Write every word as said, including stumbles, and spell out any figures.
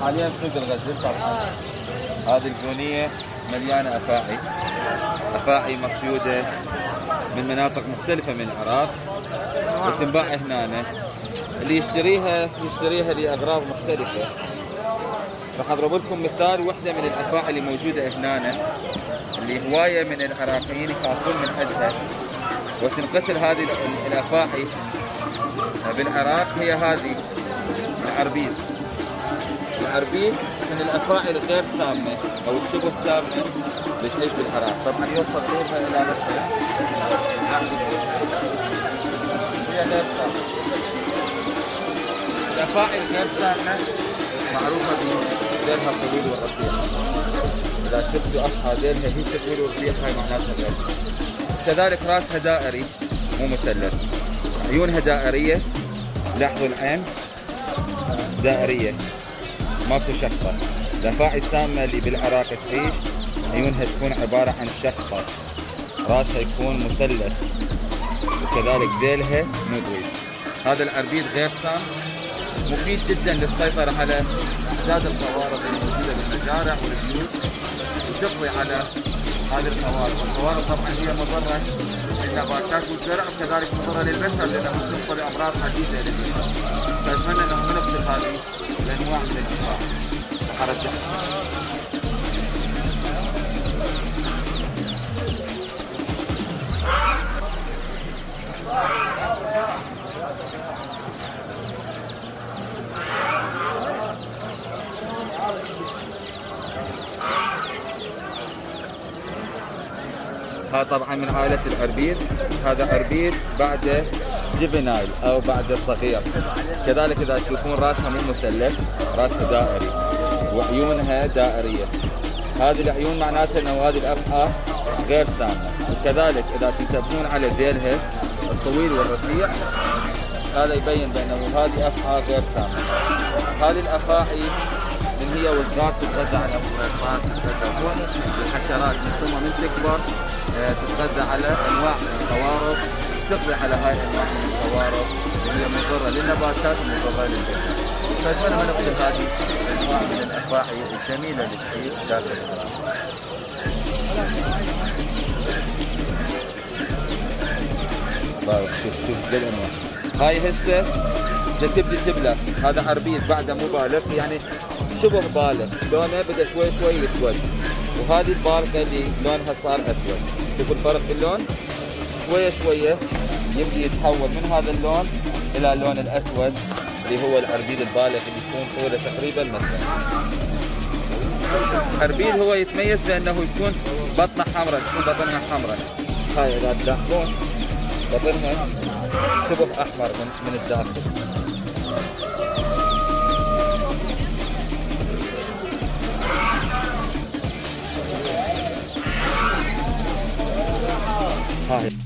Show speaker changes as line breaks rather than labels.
حاليا سوق الغزل طبعا. هذه البونية مليانة أفاعي، أفاعي مصيودة من مناطق مختلفة من العراق وتنباع هنا. اللي يشتريها يشتريها لأغراض مختلفة. راح أضرب لكم مثال وحدة من الأفاعي اللي موجودة هنا، اللي هواية من العراقيين يخافون من حدها وتنقتل هذه الأفاعي بالعراق. هي هذه العربيد. العربيد من الأفاعي الغير سامة أو الشبه سامة اللي تعيش بالعراق. طبعا يوصل طولها إلى مثلا هي غير سامة. الأفاعي الغير سامة معروفة بديلها الطويل والرفيع. إذا شفتوا أفعى ديلها هي طويل ورفيع هاي معناتها غير. كذلك راسها دائري مو مثلث. عيونها دائرية، لاحظوا العين دائرية ماكو شقة. الأفاعي السامة اللي بالعراق تعيش عيونها تكون عبارة عن شقة، راسها يكون مثلث، وكذلك ذيلها مدوي. هذا العربيد غير سام مفيد جدا للسيطرة على أعداد القوارض الموجودة بالمزارع والبيوت وتقضي على هذه القوارض. القوارض طبعا هي مضرة للنباتات والزرع وكذلك مضرة للبشر لأنها تصيب بأمراض عديدة للبشر. فأتمنى أنه نقتل هذه الأنواع من الأفاعي. راح أرجعها. هذا طبعا من عائلة العربيد. هذا عربيد بعد جبنايل او بعد صغير. كذلك اذا تشوفون راسها مو مثلث، راسها دائري وعيونها دائرية. هذه العيون معناتها انه هذه الافعى غير سامة. وكذلك اذا تنتبهون على ذيلها الطويل والرفيع هذا يبين بانه هذه افعى غير سامة. هذه الافاعي من هي وصغار تتغذى على الفريسات، تتغذى الحشرات، من ثم من تكبر تتغذى على انواع من القوارض، تقضي على هاي الانواع من القوارض اللي هي مضره للنباتات ومضره للبشر. فاتمنى نقتل هذه الانواع من الافاعي الجميله اللي تعيش داخل العراق. شوف شوف ذي الانواع. هاي هسه تبدي تبلغ. هذا عربيد بعده مو بالغ، يعني شبه بالغ، لونه بدا شوي شوي يسود. وهذه البالغه اللي لونها صار اسود. شوفوا الفرق باللون، شويه شويه يبدي يتحول من هذا اللون الى اللون الاسود اللي هو العربيد البالغ اللي يكون طوله تقريبا مثلا. العربيد هو يتميز بانه يكون بطنه حمراء، تكون بطنها حمراء. هاي اذا تلاحظون بطنها شبه احمر من من الداخل. هاي